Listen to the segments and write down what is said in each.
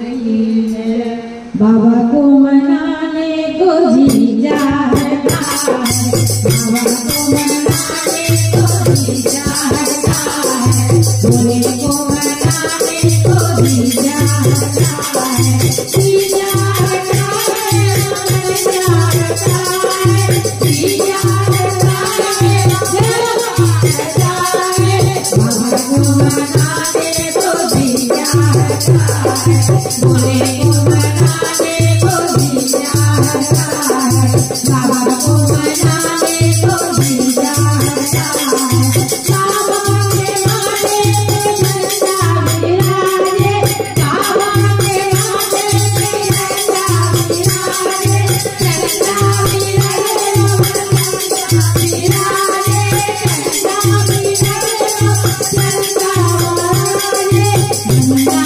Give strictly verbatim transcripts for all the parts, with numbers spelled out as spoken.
बाबा को मनाने को जी जाता है, बाबा को मनाने को जी जाता है, भोले को मनाने को जी जाता है, जी जाता है, मन जाता है, जी जाता है, जाता है, बाबा को मनाने को जी जाता है, भोले को मनाने को जी जाता है, बाबा को मनाने को जी जाता है, बाबा के माथे पे झंडा विराजे, बाबा के माथे पे झंडा विराजे, झंडा विराजे, झंडा विराजे, झंडा विराजे, झंडा विराजे, झंडा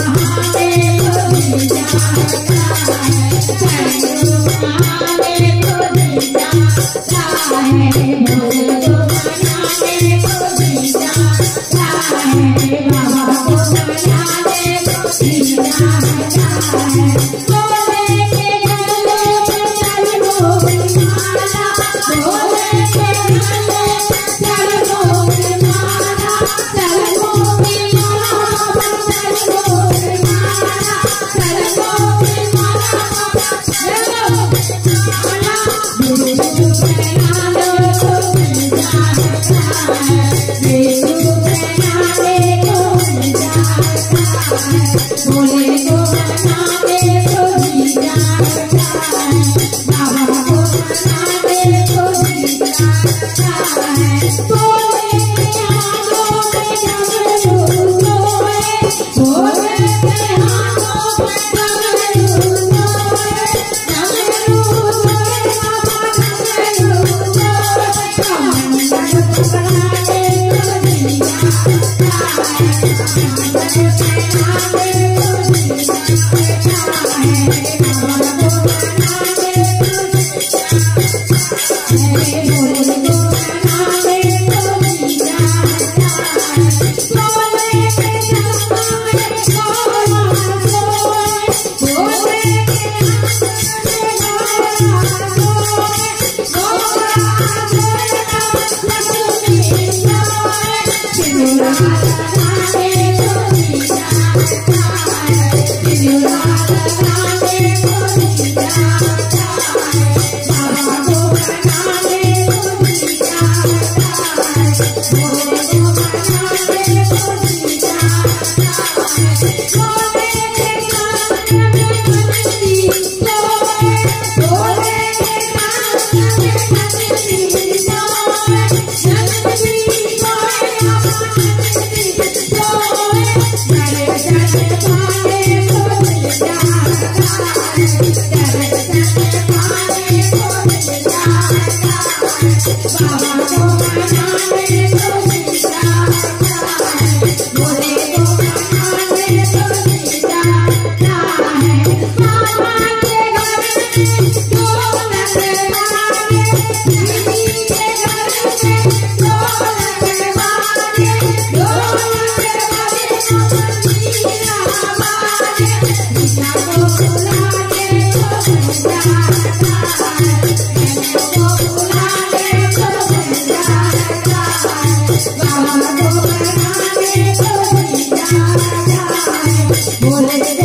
महादेव जी जाता है, चंद्र महादेव जी जाता है, भोले को मनाने को जी जाता है, बाबा को मनाने को जी जाता है, भोले के गले पे चलो माला, भोले के गले पे चलो माला, चलो माला, चलो माला, चलो माला, चलो माला, गुरु मनाने को जी जाता है, विष्णु मनाने को जी जाता है, भोले को मनाने को जी जाता है, बाबा को मनाने को जी जाता है, भोले के हाथों में डमरू सोए, भोले के हाथों में डमरू सोए, डमरू सोए, बाबा डमरू सोए, कमंडल पकड़ाने को जी जाता है, कमंडल पकड़ाने को जी जाता है, बाबा को मनाने को जी जाता है, भोले को मनाने को जी जाता है, भोले के चंपा में गोरा सोए, भोले के चंपा में गोरा सोए, गोरा सोए, लक्ष्मी सोए, सिंदूरा लगाने को जी जाता है, सिंदूरा लगाने को जी जाता है, बाबा को मनाने को जी जाता है, भोले को मनाने को जी जाता है, भोले के कान में बंसी सोए, भोले के कान में बंसी सोए, बंसी सोए, बंसी सोए, दर्शन पाने को जी जाता है, दर्शन पाने को जी जाता है, बाबा को मनाने को जी जाता है, भोले को मनाने को जी जाता है, बाबा के घर में ढोलक बाजे, दीदी के घर में ढोलक बाजे, ढोलक बाजे, मीरा बाजे, मीरा को बुलाने को जी जाता है, मैंने को बुलाने को जी जाता है, बाबा को मनाने को जी जाता है, भोले